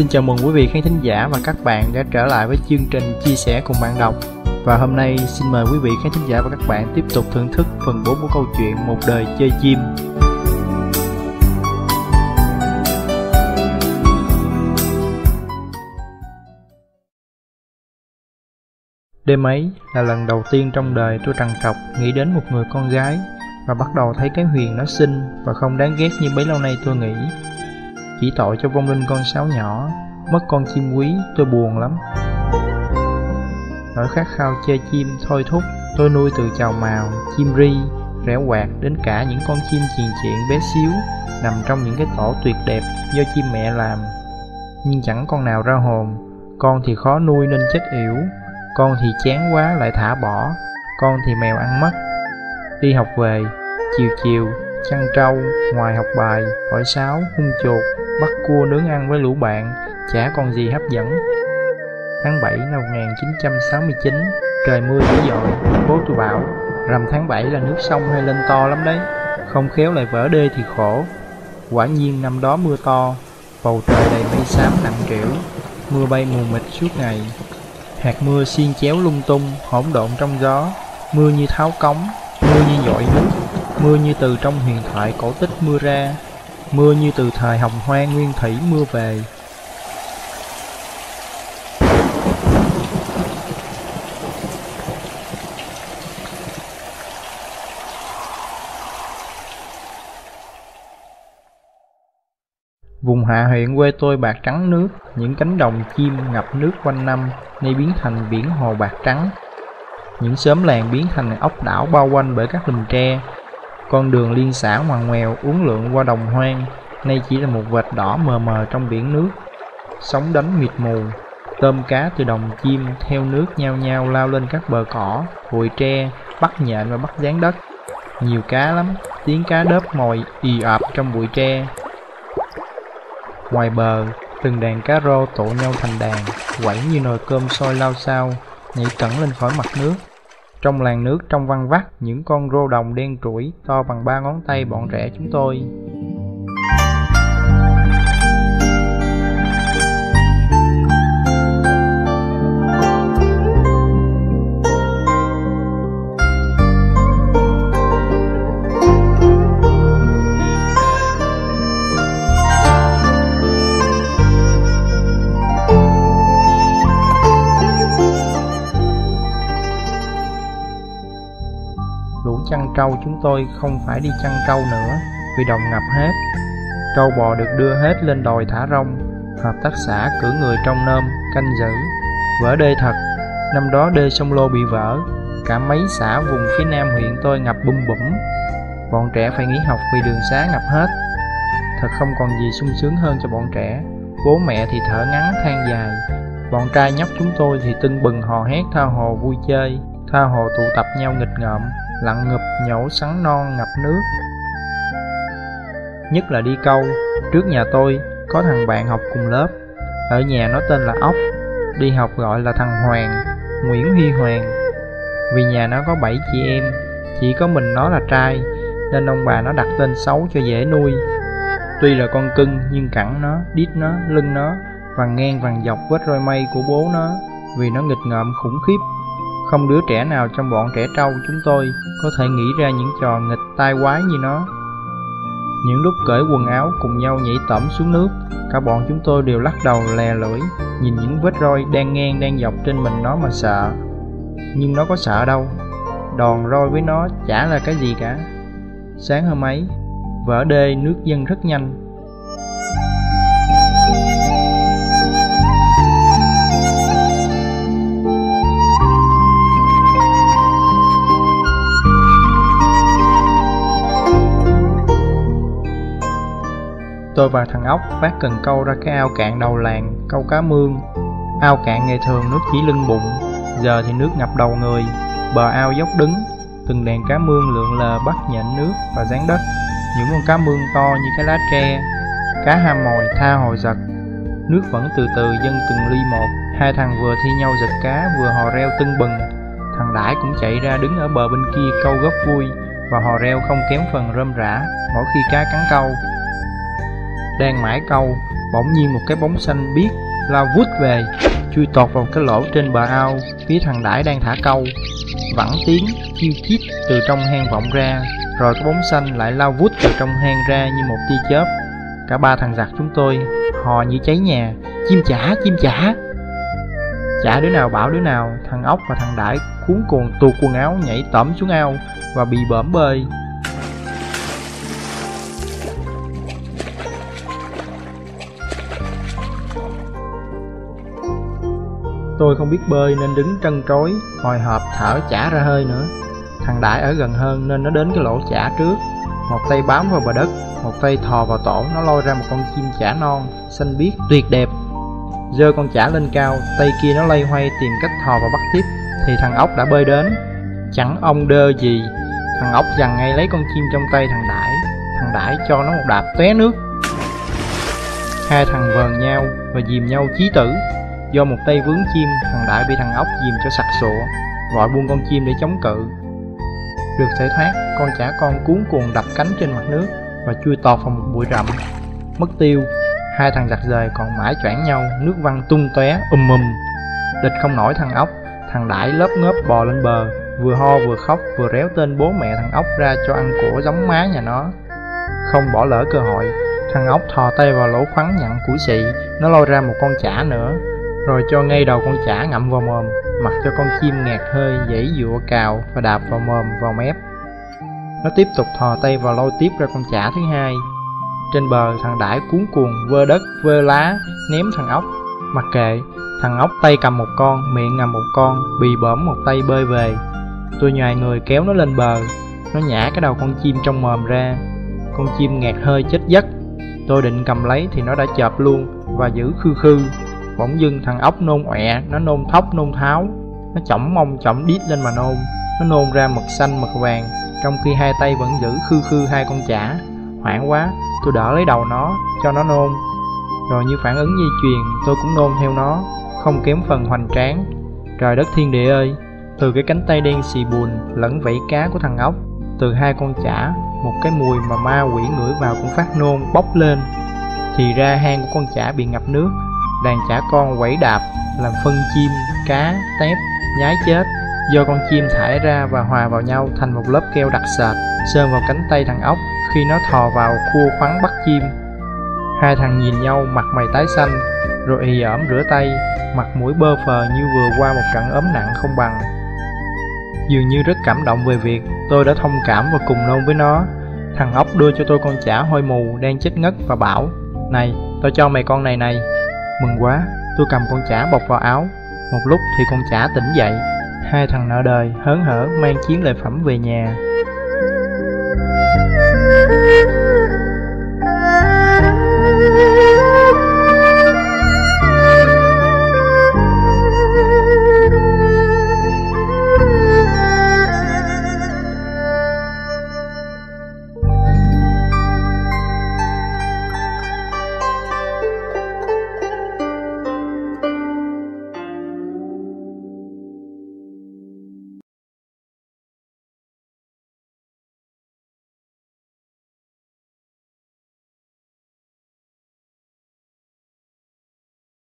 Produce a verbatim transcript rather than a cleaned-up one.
Xin chào mừng quý vị khán thính giả và các bạn đã trở lại với chương trình Chia sẻ cùng bạn đọc. Và hôm nay xin mời quý vị khán thính giả và các bạn tiếp tục thưởng thức phần bốn của câu chuyện Một đời chơi chim. Đêm ấy là lần đầu tiên trong đời tôi trằn trọc nghĩ đến một người con gái, và bắt đầu thấy cái Huyền nó xinh và không đáng ghét như bấy lâu nay tôi nghĩ. Chỉ tội cho vong linh con sáo nhỏ, mất con chim quý tôi buồn lắm. Nỗi khát khao chơi chim thôi thúc tôi nuôi từ chào mào, chim ri, rẻo quạt đến cả những con chim triền triện bé xíu nằm trong những cái tổ tuyệt đẹp do chim mẹ làm. Nhưng chẳng con nào ra hồn. Con thì khó nuôi nên chết yểu, con thì chán quá lại thả bỏ, con thì mèo ăn mất. Đi học về, chiều chiều, chăn trâu, ngoài học bài, hỏi sáo, hung chuột, bắt cua nướng ăn với lũ bạn, chả còn gì hấp dẫn. Tháng bảy năm một nghìn chín trăm sáu mươi chín, trời mưa dữ dội, bố tôi bảo, rằm tháng bảy là nước sông hay lên to lắm đấy, không khéo lại vỡ đê thì khổ. Quả nhiên năm đó mưa to, bầu trời đầy mây xám nặng trĩu, mưa bay mù mịt suốt ngày. Hạt mưa xiên chéo lung tung, hỗn độn trong gió, mưa như tháo cống, mưa như dội nước, mưa như từ trong huyền thoại cổ tích mưa ra, mưa như từ thời hồng hoang nguyên thủy mưa về. Vùng hạ huyện quê tôi bạc trắng nước, những cánh đồng chim ngập nước quanh năm nay biến thành biển hồ bạc trắng. Những xóm làng biến thành ốc đảo bao quanh bởi các lùm tre. Con đường liên xã ngoằn ngoèo uốn lượn qua đồng hoang nay chỉ là một vệt đỏ mờ mờ trong biển nước. Sóng đánh mịt mù, tôm cá từ đồng chim theo nước nhao nhao lao lên các bờ cỏ, bụi tre, bắt nhện và bắt gián đất. Nhiều cá lắm, tiếng cá đớp mồi ì ập trong bụi tre. Ngoài bờ, từng đàn cá rô tụ nhau thành đàn, quẩy như nồi cơm sôi lao xao, nhảy cẩn lên khỏi mặt nước. Trong làn nước trong văng vắt, những con rô đồng đen trũi to bằng ba ngón tay bọn trẻ chúng tôi. Lũ chăn trâu chúng tôi không phải đi chăn trâu nữa vì đồng ngập hết. Trâu bò được đưa hết lên đồi thả rông. Hợp tác xã cử người trong nôm canh giữ. Vỡ đê thật, năm đó đê sông Lô bị vỡ, cả mấy xã vùng phía nam huyện tôi ngập bum bủm. Bọn trẻ phải nghỉ học vì đường xá ngập hết. Thật không còn gì sung sướng hơn cho bọn trẻ. Bố mẹ thì thở ngắn than dài, bọn trai nhóc chúng tôi thì tưng bừng hò hét tha hồ vui chơi. Tha hồ tụ tập nhau nghịch ngợm, lặn ngụp nhổ sắn non ngập nước. Nhất là đi câu. Trước nhà tôi có thằng bạn học cùng lớp, ở nhà nó tên là Ốc, đi học gọi là thằng Hoàng, Nguyễn Huy Hoàng. Vì nhà nó có bảy chị em, chỉ có mình nó là trai, nên ông bà nó đặt tên xấu cho dễ nuôi. Tuy là con cưng nhưng cẳng nó, đít nó, lưng nó vằn ngang vằn dọc vết roi mây của bố nó, vì nó nghịch ngợm khủng khiếp. Không đứa trẻ nào trong bọn trẻ trâu chúng tôi có thể nghĩ ra những trò nghịch tai quái như nó. Những lúc cởi quần áo cùng nhau nhảy tẩm xuống nước, cả bọn chúng tôi đều lắc đầu lè lưỡi, nhìn những vết roi đang ngang đang dọc trên mình nó mà sợ. Nhưng nó có sợ đâu, đòn roi với nó chả là cái gì cả. Sáng hôm ấy, vỡ đê nước dâng rất nhanh. Tôi và thằng Ốc vác cần câu ra cái ao cạn đầu làng câu cá mương. Ao cạn ngày thường nước chỉ lưng bụng, giờ thì nước ngập đầu người. Bờ ao dốc đứng, từng đàn cá mương lượn lờ bắt nhện nước và dán đất. Những con cá mương to như cái lá tre, cá ham mồi tha hồi giật. Nước vẫn từ từ dâng từng ly một. Hai thằng vừa thi nhau giật cá vừa hò reo tưng bừng. Thằng Đãi cũng chạy ra đứng ở bờ bên kia câu góp vui và hò reo không kém phần rơm rã mỗi khi cá cắn câu. Đang mãi câu, Bỗng nhiên một cái bóng xanh biếc lao vút về, chui tọt vào cái lỗ trên bờ ao phía thằng Đãi đang thả câu. Vẳng tiếng chiêu chít từ trong hang vọng ra, rồi cái bóng xanh lại lao vút từ trong hang ra như một tia chớp. Cả ba thằng giặc chúng tôi hò như cháy nhà: chim chả, chim chả. Chả đứa nào bảo đứa nào. Thằng Ốc và thằng Đãi cuống cuồng tuột quần áo nhảy tẩm xuống ao và bị bỡm bơi. Tôi không biết bơi nên đứng trân trối, hồi hộp thở chả ra hơi nữa. Thằng Đại ở gần hơn nên nó đến cái lỗ chả trước. Một tay bám vào bờ đất, một tay thò vào tổ, nó lôi ra một con chim chả non, xanh biếc, tuyệt đẹp. Giơ con chả lên cao, tay kia nó loay hoay tìm cách thò vào bắt tiếp, thì thằng Ốc đã bơi đến. Chẳng ông đơ gì, thằng Ốc giằng ngay lấy con chim trong tay thằng Đại. Thằng Đại cho nó một đạp tóe nước. Hai thằng vờn nhau và dìm nhau chí tử. Do một tay vướng chim, thằng Đại bị thằng Ốc dìm cho sặc sụa, vội buông con chim để chống cự. Được giải thoát, con chả con cuống cuồng đập cánh trên mặt nước và chui tọt vào một bụi rậm. Mất tiêu, hai thằng giặc dời còn mãi choảng nhau, nước văng tung tóe um um. Địch không nổi thằng Ốc, thằng Đại lớp ngớp bò lên bờ, vừa ho vừa khóc vừa réo tên bố mẹ thằng Ốc ra cho ăn của giống má nhà nó. Không bỏ lỡ cơ hội, thằng Ốc thò tay vào lỗ khoắn nhặn củi xị, nó lôi ra một con chả nữa, rồi cho ngay đầu con chả ngậm vào mồm, mặc cho con chim ngạt hơi giãy giụa cào và đạp vào mồm vào mép. Nó tiếp tục thò tay vào lôi tiếp ra con chả thứ hai. Trên bờ, thằng Đãi cuống cuồng vơ đất vơ lá ném thằng Ốc. Mặc kệ, thằng Ốc tay cầm một con, miệng ngậm một con, bì bõm một tay bơi về. Tôi nhoài người kéo nó lên bờ. Nó nhả cái đầu con chim trong mồm ra. Con chim ngạt hơi chết giấc. Tôi định cầm lấy thì nó đã chộp luôn và giữ khư khư. Bỗng dưng thằng Ốc nôn ọe, nó nôn thóc nôn tháo. Nó chỏng mông chỏng đít lên mà nôn. Nó nôn ra mực xanh mực vàng, trong khi hai tay vẫn giữ khư khư hai con chả. Hoảng quá, tôi đỡ lấy đầu nó, cho nó nôn. Rồi như phản ứng dây chuyền, tôi cũng nôn theo nó, không kém phần hoành tráng. Trời đất thiên địa ơi! Từ cái cánh tay đen xì bùn lẫn vảy cá của thằng Ốc, từ hai con chả, một cái mùi mà ma quỷ ngửi vào cũng phát nôn bốc lên. Thì ra hang của con chả bị ngập nước. Đàn chả con quẩy đạp làm phân chim, cá, tép, nhái chết, do con chim thải ra và hòa vào nhau thành một lớp keo đặc sệt, sơn vào cánh tay thằng Ốc khi nó thò vào khua khoắn bắt chim. Hai thằng nhìn nhau mặt mày tái xanh, rồi ì ỏm rửa tay, mặt mũi bơ phờ như vừa qua một trận ốm nặng không bằng. Dường như rất cảm động về việc tôi đã thông cảm và cùng nôn với nó. Thằng Ốc đưa cho tôi con chả hôi mù đang chết ngất và bảo: "Này, tôi cho mày con này này." Mừng quá, tôi cầm con chả bọc vào áo. Một lúc thì con chả tỉnh dậy. Hai thằng nợ đời hớn hở mang chiến lợi phẩm về nhà.